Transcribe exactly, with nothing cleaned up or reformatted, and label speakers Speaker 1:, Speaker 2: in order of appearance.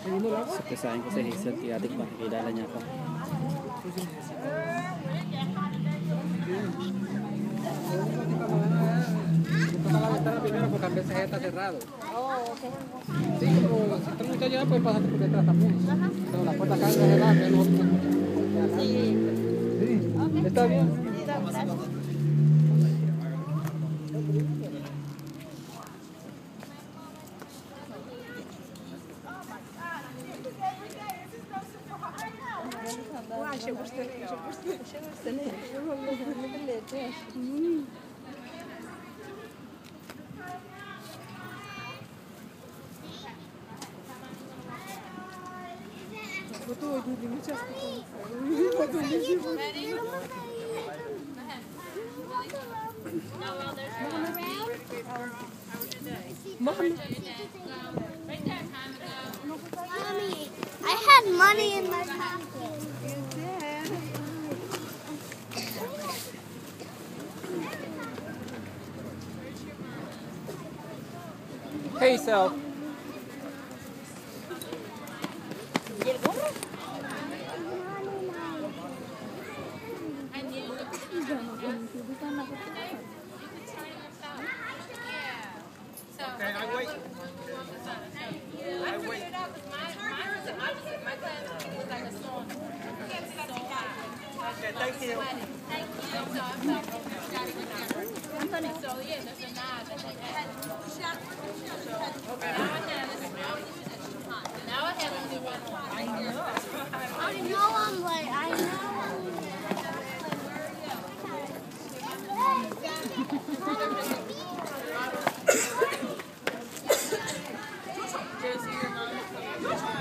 Speaker 1: Sapisahin ko si Hazel, tiyatik ba? Kilala niya ako.
Speaker 2: Primero porque a veces está cerrado. Oh, ok. Sí, pero si tú muchachos ya puedes pasar por detrás también. Ajá. Pero la puerta acá está cerrada, pero no. Sí. Sí. Okay. ¿Está bien? Sí, gracias.
Speaker 3: Uai, ще пустили, ще пустили, ще пустили. Готові люди, ми часто
Speaker 4: Mommy, I had money in my pocket.
Speaker 2: Hazel. Okay, I wait. I wait. Okay, thank you.
Speaker 5: Thank you. So yeah, there's a nod. Now I have only one.
Speaker 4: I know I'm late. I know I'm late.